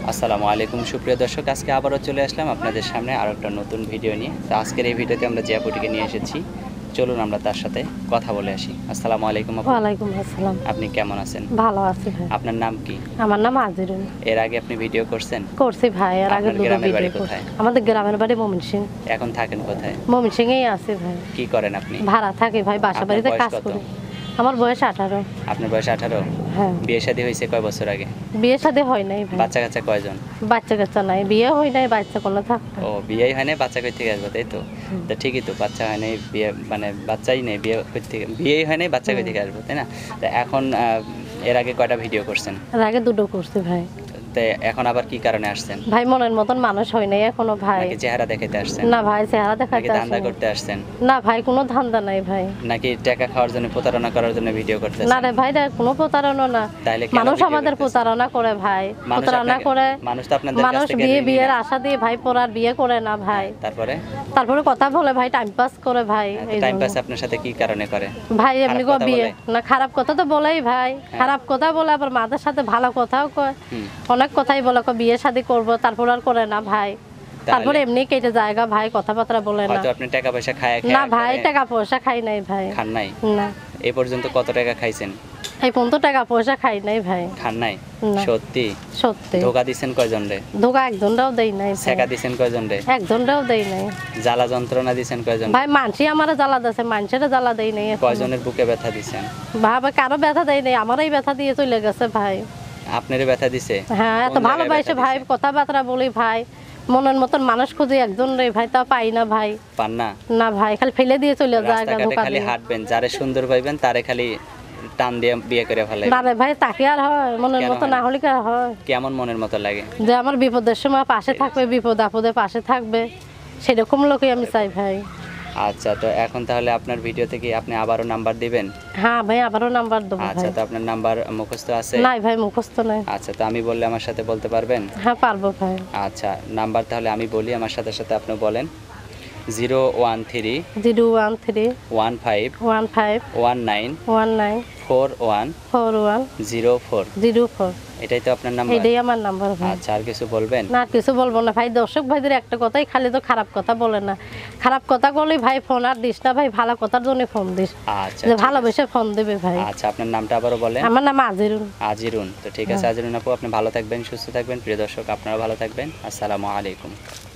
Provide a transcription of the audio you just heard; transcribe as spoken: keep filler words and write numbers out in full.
আসসালামু আলাইকুম সুপ্রিয় দর্শক, আজকে আবারও চলে আসলাম আপনাদের সামনে আরও একটা নতুন ভিডিও নিয়ে। তো আজকের এই ভিডিওতে আমরা যে আপুটিকে নিয়ে এসেছি, চলুন আমরা তার সাথে কথা বলে আসি। আসসালামু আলাইকুম আপু। ওয়ালাইকুম আসসালাম। আপনি কেমন আছেন? ভালো আছি ভাই। আপনার নাম কি? আমার নাম আজিরুন। এর আগে আপনি ভিডিও করছেন? করছি ভাই, এর আগে আপনার দুটো গ্রামের বাড়ি ভিডিও করছি। কোথায়? আমাদের গ্রামের বাড়ি ময়মনসিংহ। এখন থাকেন কোথায়? ময়মনসিংহেই আছি ভাই। কি করেন আপনি? ভাড়া থাকি ভাই, বাসা আপনার বাড়িতে বয়স কাজ কত? করি। আমার বয়স আঠারো। আপনার বয়স আঠারো? হ্যাঁ। বিয়ে শাদী হয়েছে কয় বছর আগে? বিয়ে শাদী হয় নাই ভাই। বাচ্চা কাচ্চা কয়জন? বাচ্চা কাচ্চা নাই, বিয়ে হয় নাই, বাচ্চা কোনো থাকবে। ও, বিয়েই হয় নাই, বাচ্চা কই থেকে আসবে, তাই তো? তো ঠিকই তো, বাচ্চা হয় নাই, বিয়ে মানে বাচ্চাই নেই, বিয়ে কই থেকে, বিয়েই হয় নাই, বাচ্চা কই থেকে আসবে, তাই না? তো এখন আহ, এর আগে কয়টা ভিডিও করছেন? এর আগে দুটো করছি ভাই। তো এখন আবার কি কারণে আসছেন? ভাই মনের মতন মানুষ হয় নাই এখনো ভাই। নাকি চেহারা দেখাইতে আসছেন? না ভাই, চেহারা নাকি দেখাতে ধান্দা আসেনি। করতে আসছেন? না ভাই, কোনো ধান্দা নাই ভাই। নাকি টাকা খাওয়ার জন্য, প্রতারণা করার জন্য ভিডিও করতেছেন? না রে ভাই, এটা কোনো প্রতারণা না। তাইলে কেন মানুষ ভিডিও আমাদের করতেছেন? প্রতারণা করে ভাই, মানুষ প্রতারণা আপনাকে- করে। মানুষ তো আপনাদের কাছ মানুষ থেকে বিয়ে ঋণী বিয়ের না। আশা দিয়ে ভাই পড়ার বিয়ে করে না ভাই। তারপরে তারপরে কথা বলে ভাই, টাইম পাস করে ভাই। এই টাইম জন্য। পাস আপনার সাথে কি কারণে করে? ভাই এমনি খারাপ কো কথা বিয়ে বলে? না, খারাপ কথা তো বলেই ভাই। খারাপ কথা বলে, আবার মাদের সাথে ভালো কথাও কয়। হুম। অনেক কথাই বলে, কয় বিয়ে শাদী করবো, তারপর আর করে না ভাই। তারপরে এমনি কেটে জায়গা ভাই, কথাবার্তা বলে না। হয়তো আপনি টাকা পয়সা খায় না ভাই, টাকা পয়সা খাই নাই ভাই। খান নাই? না, এই পর্যন্ত কত টাকা খাইছেন? এই পর্যন্ত টাকা পয়সা খাই নাই ভাই। খান নাই? না। সত্যি? সত্যি। ধোকা দিছেন কয়জন রে? ধোকা একজনটাও দেই নাই ভাই। ছেকা দিছেন কয়জন রে? একজনটাও দেই নাই জ্বালা যন্ত্রণা দিছেন কয়জন? ভাই। মানসি আমার জ্বালা দিয়েছে, মানুষের জ্বালা দেই নাই এখনো। কয়জনের বুকে ব্যথা দিছেন? ভাই কারো ব্যথা দেয় নাই, আমারই ব্যথা দিয়ে চলে গেছে ভাই। আপনারই ব্যথা দিছে? হ্যাঁ, এত কোন জায়গায় ভালোবাসে ব্যথা ভাই, দিছে? কথাবার্তা বলি ভাই, মনের মতন মানুষ খুঁজে একজন রে ভাই, তা পাই না ভাই। পান না? না ভাই, খালি ফেলে দিয়ে চলে যায়, রাস্তাঘাটে ধোকা খালি দিয়ে। হাঁটবেন, যারে সুন্দর পাইবেন তারে খালি টান দিয়ে বিয়ে করে ফেলে। না রে ভাই, তাকে আর হয়? মনের কেন মতো হয় না না? হলে কি আর হয়? কেমন মনের মতো লাগে? যে আমার বিপদের সময় পাশে থাকবে, বিপদ আপদে পাশে থাকবে, সেরকম লোকই আমি চাই ভাই। আচ্ছা, তো এখন তাহলে আপনার ভিডিও থেকে আপনি আবারও নাম্বার দিবেন? হ্যাঁ ভাই, আবারও নাম্বার দেবো আচ্ছা, ভাই। তো আপনার নাম্বার মুখস্থ আছে? নাই ভাই, মুখস্থ নাই। আচ্ছা, তো আমি বললে আমার সাথে বলতে পারবেন? হ্যাঁ পারবো ভাই। আচ্ছা, নাম্বার তাহলে আমি বলি, আমার সাথে সাথে আপনি বলেন। Zero one three zero one three one five one five one nine one nine four one four one zero four. Zero four. এটাই তো আপনার নাম্বার? এটাই আমার নাম্বার ভাই। আচ্ছা, আর কিছু বলবেন? না, কিছু বলবো না ভাই। দর্শক ভাইদের একটা কথাই, খালি তো খারাপ কথা বলে না। খারাপ কথা বলে ভাই ফোন আর দিস না ভাই, ভালো কথার জন্য ফোন দিস। আচ্ছা, যে ঠিক ভালোবেসে ফোন দেবে ভাই। আছে। আচ্ছা, আপনার নামটা আবারও বলেন। আমার নাম আজিরুন। আজিরুন। তো ঠিক আছে আজিরুন আপু, আপনি ভালো থাকবেন, সুস্থ থাকবেন। প্রিয় দর্শক, আপনারা ভালো থাকবেন। আসসালামু আলাইকুম।